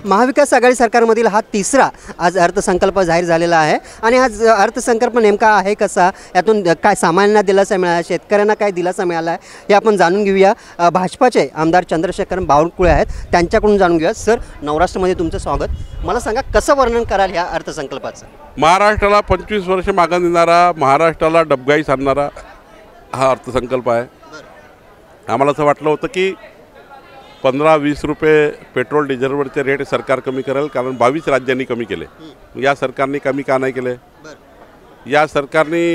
महाविकास आघाडी सरकारमधील हा तिसरा आज अर्थसंकल्प जाहीर झालेला आहे आणि हा अर्थसंकल्प नेमका आहे कसा, यातून काय सामान्यांना दिलासा मिळाला, शेतकऱ्यांना काय दिलासा मिळाला आहे हे आपण जाणून घेऊया। भाजपाचे आमदार चंद्रशेखर बावनकुळे आहेत, त्यांच्याकडून जाणून घेऊया। सर, नवराष्ट्रमध्ये तुमचं स्वागत। मला सांगा, कसं वर्णन कराल ह्या अर्थसंकल्पाचं? महाराष्ट्राला 25 वर्ष मागे नेणारा, महाराष्ट्राला डबघाई साधणारा हा अर्थसंकल्प आहे। आम्हाला असं वाटलं होतं की 15-20 रुपये पेट्रोल डिझेलवरचे रेट सरकार कमी करेल, कारण 22 राज्यांनी कमी केले। या सरकारने कमी का नाही केले? या सरकारने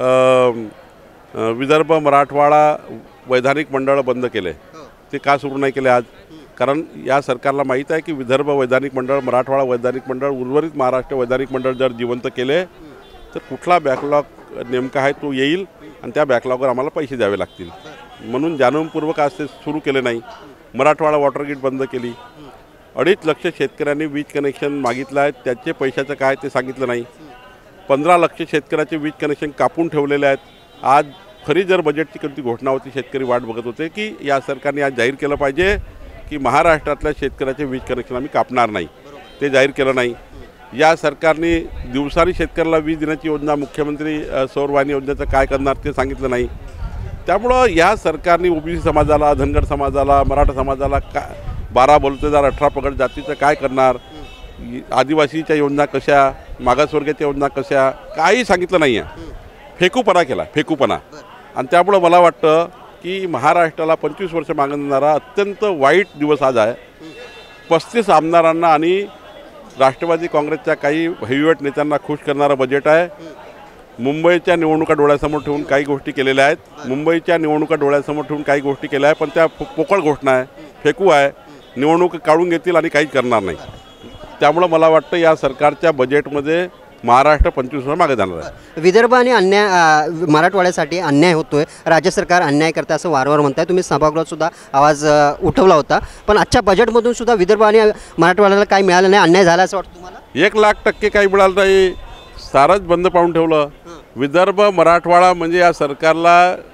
विदर्भ मराठवाडा वैधानिक मंडळ बंद केले, ते का सुरू नाही केले आज? कारण या सरकारला माहीत आहे की विदर्भ वैधानिक मंडळ, मराठवाडा वैधानिक मंडळ, उर्वरित महाराष्ट्र वैधानिक मंडळ जर जिवंत केले तर कुठला बॅकलॉग नेमका आहे तो येईल आणि त्या बॅकलॉगवर आम्हाला पैसे द्यावे लागतील। म्हणून जाणूनपूर्वक आज ते सुरू केले नाही। मराठवाडा वॉटर ग्रीड बंद केली। 2.5 लाख शेतकऱ्यांनी वीज कनेक्शन मागितलं आहे, त्याचे पैशाचं काय ते सांगितलं नाही। 15 लाख शेतकऱ्याचे वीज कनेक्शन कापून ठेवलेले आहेत। आज खरी जर बजेटची कोणती घोषणा होती, शेतकरी वाट बघत होते की या सरकारने आज जाहीर केलं पाहिजे की महाराष्ट्रातल्या शेतकऱ्याचे वीज कनेक्शन आम्ही कापणार नाही, ते जाहीर केलं नाही। या सरकारने दिवसारी शेतकऱ्याला वीज देण्याची योजना, मुख्यमंत्री सौर वाहिनी योजनेचं काय करणार ते सांगितलं नाही। त्यामुळं या सरकारने ओबीसी समाजाला, धनगर समाजाला, मराठा समाजाला 12 बलुतेदार 18 पगड जातीचं काय करणार, आदिवासीच्या योजना कशा, मागासवर्गाच्या योजना कशा, काही सांगितलं नाही आहे। फेकूपणा केला, फेकूपणा। आणि त्यामुळं मला वाटतं की महाराष्ट्राला 25 वर्ष मागणारा अत्यंत वाईट दिवस आज आहे। 35 आमदारांना आणि राष्ट्रवादी काँग्रेसच्या काही हेवीवेट नेत्यांना खुश करणारं बजेट आहे। मुंबईच्या निवडणुका डोळ्यासमोर ठेवून काही गोष्टी केलेल्या आहेत, मुंबईच्या निवडणुका डोळ्यासमोर ठेवून काही गोष्टी केल्या आहेत, पण त्या पोकळ घोषणा आहे, फेकू आहे। निवडणूक काढून घेतील आणि काहीच करणार नाही। त्यामुळं मला वाटतं या सरकारच्या बजेटमध्ये महाराष्ट्र 25 वर्ष मागे जाणार आहे। विदर्भ आणि मराठवाड्यासाठी अन्याय होतोय, राज्य सरकार अन्याय करतं असं वारंवार म्हणताय। तुम्ही सभागृहात सुद्धा आवाज उठवला होता, पण आजच्या बजेटमधून सुद्धा विदर्भ आणि मराठवाड्याला काही मिळालं नाही, अन्याय झाला असं वाटतं तुम्हाला? 1,00,000% काही मिळालं नाही, सारंच बंद पाडून ठेवलं। विदर्भ मराठवाडा म्हणजे या सरकारला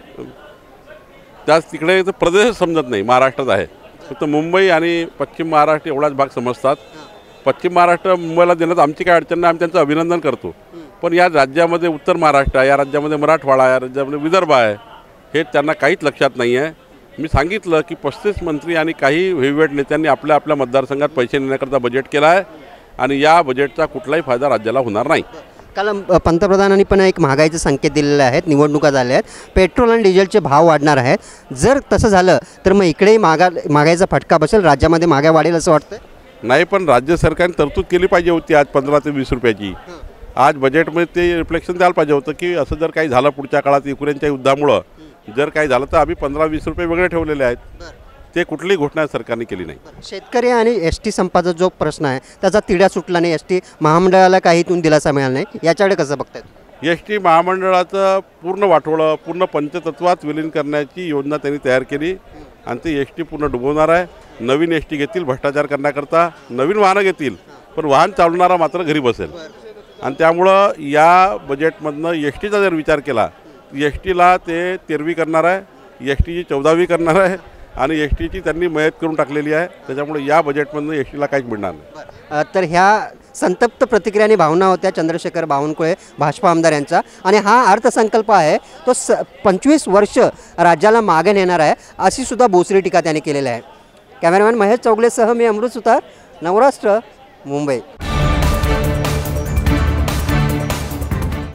त्याच तिकडे प्रदेश समजत नाही, महाराष्ट्रात आहे। फक्त मुंबई आणि पश्चिम महाराष्ट्र एवढाच भाग समजतात। पश्चिम महाराष्ट्र मुंबईला देण्यात आमची काय अडचण नाही, आम्ही त्यांचं अभिनंदन करतो। पण या राज्यामध्ये उत्तर महाराष्ट्र आहे, या राज्यामध्ये मराठवाडा, या राज्यामध्ये विदर्भ आहे, हे त्यांना काहीच लक्षात नाही आहे। मी सांगितलं की 35 मंत्री आणि काही हेवीवेट नेत्यांनी आपल्या आपल्या मतदारसंघात पैसे नेण्याकरता बजेट केला आहे आणि या बजेटचा कुठलाही फायदा राज्याला होणार नाही। काल पंतप्रधानांनी पण एक महागाईचे संकेत दिलेले आहेत, निवडणुका झाल्या आहेत, पेट्रोल आणि डिझेलचे भाव वाढणार आहेत। जर तसं झालं तर मग इकडेही महागाईचा फटका बसेल, राज्यामध्ये महागाई वाढेल असं वाटतं? नाही, पण राज्य सरकारने तरतूद केली पाहिजे होती आज 15 ते 20 रुपयाची। आज बजेटमध्ये ते रिफ्लेक्शन द्यायला पाहिजे होतं की असं जर काही झालं पुढच्या काळात युक्रेनच्या युद्धामुळं जर काही झालं तर आम्ही 15-20 रुपये वेगळे ठेवलेले आहेत, ते कुठलीही घोषणा सरकारने केली नाही। शेतकरी आणि एसटी संपाचा जो प्रश्न आहे त्याचा तिढा सुटला नाही, एसटी महामंडळाला काहीतून दिलासा मिळाला नाही, याच्याकडे कसं बघतायत? एसटी महामंडळाचं पूर्ण वाटोळं, पूर्ण पंचतत्वात विलीन करण्याची योजना त्यांनी तयार केली आणि ती एसटी पूर्ण डुबवणार आहे। नवीन एसटी घेतील भ्रष्टाचार करण्याकरता, नवीन वाहनं घेतील, पण वाहन चालवणारा मात्र घरी बसेल। आणि त्यामुळं या बजेटमधनं एसटीचा जर विचार केला, एसटीला ते 13वी करणार आहे, एसटीची 14वी करणार आहे आणि एसटीची त्यांनी मयत करून टाकलेली आहे। त्याच्यामुळे या बजेटमधनं एसटीला काहीच मिळणार नाही। तर ह्या संतप्त प्रतिक्रियाने भावना होत्या चंद्रशेखर बावनकुळे भाजपा आमदार यांचा, आणि हा अर्थसंकल्प आहे तो 25 वर्ष राज्याला मागे नेणार आहे अशी सुद्धा बोचरी टीका त्यांनी केलेली आहे। कॅमेरामॅन महेश चौगलेसह मी अमृत सुतार, नवराष्ट्र, मुंबई।